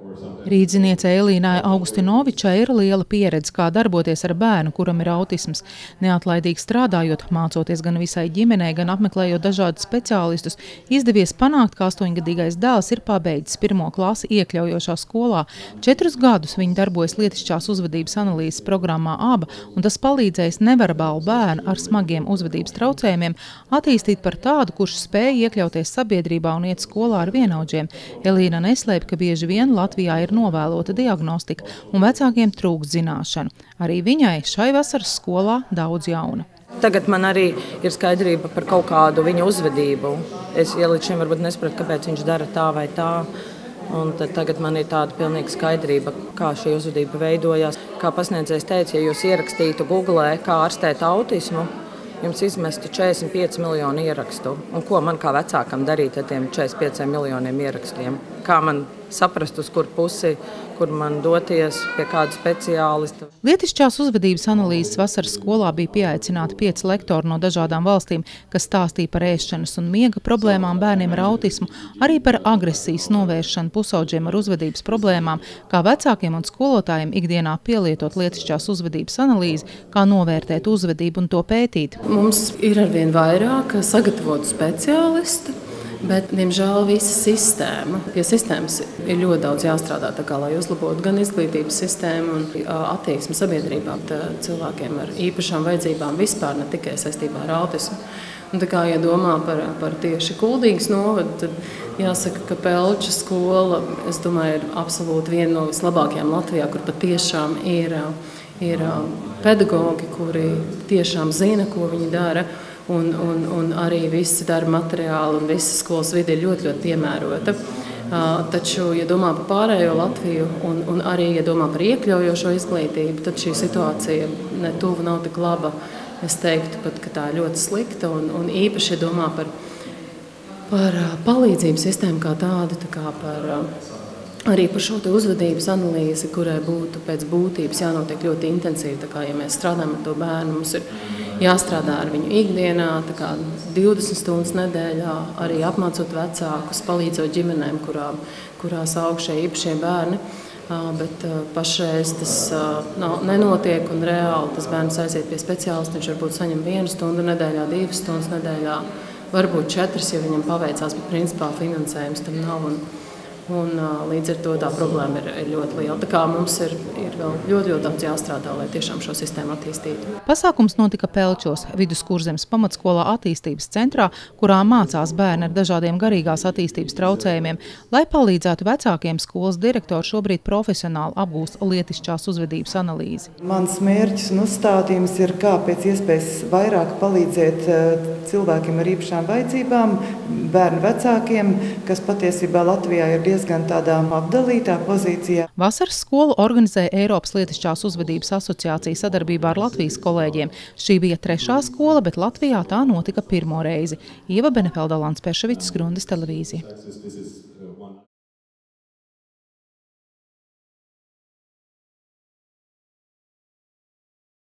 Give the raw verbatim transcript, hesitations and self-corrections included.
Rīdziniecei Elīnai Augustinovičai ir liela pieredze, kā darboties ar bērnu, kuram ir autisms. Neatlaidīgi strādājot, mācoties gan visai ģimenei, gan apmeklējot dažādus speciālistus, izdevies panākt, ka astoņgadīgais dēls ir pabeidzis pirmo klasi iekļaujošā skolā. Četrus gadus viņi darbojas lietišķās uzvedības analīzes programmā ABA, un tas palīdzējis neverbālu bērnu ar smagiem uzvedības traucējumiem attīstīt par tādu, kurš spēj iekļauties sabiedrībā un iet skolā ar vienaudžiem. Elīna neslēpj, ka bieži vien Latvijā ir novēlota diagnostika un vecākiem trūkst zināšanu. Arī viņai šai vasaras skolā daudz jauna. Tagad man arī ir skaidrība par kaut kādu viņa uzvedību. Es ja līdz šim varbūt nesapratu, kāpēc viņš dara tā vai tā. Un tad tagad man ir tāda pilnīga skaidrība, kā šī uzvedība veidojās. Kā pasniedzējs teica, ja jūs ierakstītu Googlē, kā ārstēt autismu, jums izmestu četrdesmit pieci miljoni ierakstu. Un ko man kā vecākam darīt ar tiem četrdesmit pieciem miljoniem ierakstiem? Kā man saprast, uz kur pusi, kur man doties, pie kāda speciālista? Lietišķās uzvedības analīzes vasaras skolā bija pieaicināti pieci lektori no dažādām valstīm, kas stāstīja par ēšanas un miega problēmām bērniem ar autismu, arī par agresijas novēršanu pusaudžiem ar uzvedības problēmām, kā vecākiem un skolotājiem ikdienā pielietot lietišķās uzvedības analīzi, kā novērtēt uzvedību un to pētīt. Mums ir arvien vairāk sagatavotu speciālistu. Bet, diemžēl, visa sistēma, pie sistēmas ir ļoti daudz jāstrādā, tā kā, lai uzlabotu gan izglītības sistēmu un attieksmi sabiedrībā cilvēkiem ar īpašām vajadzībām vispār, ne tikai saistībā ar autismu. Un, tā kā, ja domā par, par tieši Kuldīgas novadu, tad jāsaka, ka Pelča skola, es domāju, ir absolūti viena no vislabākajām Latvijā, kur patiešām ir, ir pedagogi, kuri tiešām zina, ko viņi dara. Un, un, un arī visi darba materiāli un visa skolas vide ir ļoti, ļoti piemērota. Uh, taču, ja domā par pārējo Latviju un, un arī, ja domā par iekļaujošo izglītību, tad šī situācija ne tuvu nav tik laba. Es teiktu pat, ka tā ir ļoti slikta un, un īpaši, ja domā par, par palīdzības sistēmu kā tādu, tā kā par, arī par šo te uzvedības analīzi, kurai būtu pēc būtības jānotiek ļoti intensīvi. Tā kā, ja mēs strādājam ar to bērnu, mums ir jāstrādā ar viņu ikdienā, tā kā divdesmit stundas nedēļā, arī apmācot vecākus, palīdzot ģimenēm, kurām, kurās aug šie īpašie bērni. Bet pašreiz tas nav, nenotiek un reāli tas bērns aiziet pie speciālista, viņš varbūt saņem vienu stundu nedēļā, divas stundas nedēļā, varbūt četras, ja viņam paveicās, bet principā finansējums tam nav. Un, Un, līdz ar to tā problēma ir, ir ļoti liela. Tā kā mums ir, ir vēl ļoti, ļoti daudz jāstrādā, lai tiešām šo sistēmu attīstītu. Pasākums notika Pelčos, Viduskurzemes pamatskolā attīstības centrā, kurā mācās bērni ar dažādiem garīgās attīstības traucējumiem. Lai palīdzētu vecākiem, skolas direktori šobrīd profesionāli apgūst lietišķās uzvedības analīzi. Mans mērķis un uzstādījums ir, kā pēc iespējas vairāk palīdzēt cilvēkiem ar īpašām vajadzībām, bērnu vecākiem, kas patiesībā Latvijā ir diezgan tādā apdalītā pozīcijā. Vasaras skolu organizēja Eiropas lietišķās uzvedības asociācija sadarbībā ar Latvijas kolēģiem. Šī bija trešā skola, bet Latvijā tā notika pirmo reizi. Ieva Benefelda, Lants Peševics, Grundis televīzija.